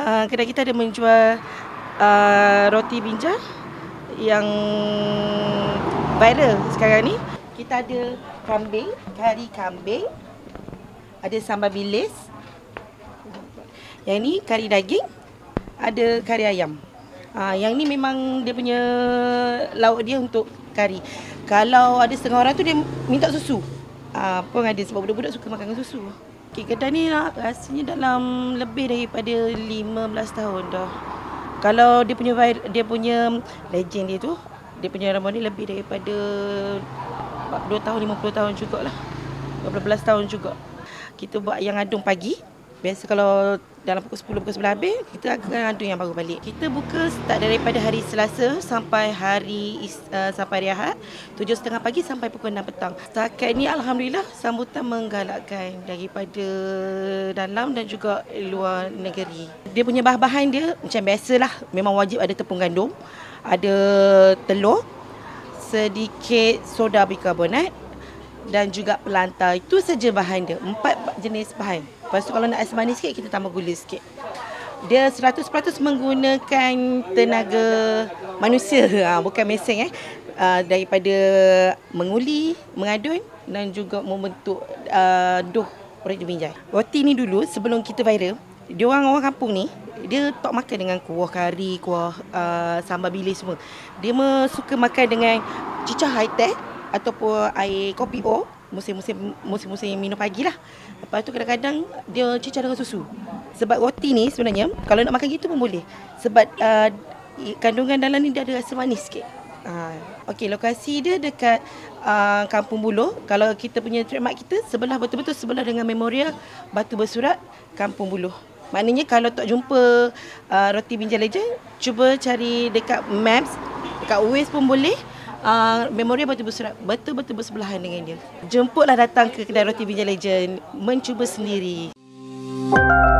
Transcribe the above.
Kedai kita ada menjual roti binjai yang viral sekarang ni. Kita ada kambing, kari kambing, ada sambal bilis. Yang ni kari daging, ada kari ayam. Yang ni memang dia punya lauk dia untuk kari. Kalau ada setengah orang tu dia minta susu. Pun ada sebab budak-budak suka makan dengan susu. Kedai ni rasanya dalam lebih daripada 15 tahun dah. Kalau dia punya legend dia tu, dia punya rambut ni lebih daripada 40 tahun, 50 tahun jugalah. 12 tahun juga. Kita buat yang adung pagi. Biasa kalau dalam pukul 10, pukul 11 habis, kita akan adung yang baru balik. Kita buka start daripada hari Selasa sampai hari Ahad, 7.30 pagi sampai pukul 6 petang. Setakat ni alhamdulillah sambutan menggalakkan daripada dalam dan juga luar negeri. Dia punya bahan-bahan dia macam biasalah, memang wajib ada tepung gandum, ada telur, sedikit soda bikarbonat dan juga pelantar. Itu saja bahan dia. 4 jenis bahan. Lepas tu kalau nak ais manis sikit, kita tambah gula sikit. Dia 100% menggunakan tenaga manusia, bukan mesin. Daripada menguli, mengadun dan juga membentuk dough roti binjai. Roti ni dulu sebelum kita viral, dia orang kampung ni, dia tak makan dengan kuah kari, kuah sambal bilis semua. Dia suka makan dengan cicah high teh ataupun air kopi O, musim-musim minum pagi lah. Lepas tu kadang-kadang dia cicah dengan susu. Sebab roti ni sebenarnya kalau nak makan gitu pun boleh. Sebab kandungan dalam ni dia ada rasa manis sikit. Okey, lokasi dia dekat Kampung Buloh. Kalau kita punya trademark kita sebelah, betul-betul sebelah dengan Memorial Batu Bersurat Kampung Buloh. Maknanya kalau tak jumpa roti binjai Legend, cuba cari dekat Maps, dekat Waze pun boleh. Memorial Batu Bersurat betul-betul bersebelahan dengan dia. Jemputlah datang ke kedai roti binjai Legend, mencuba sendiri.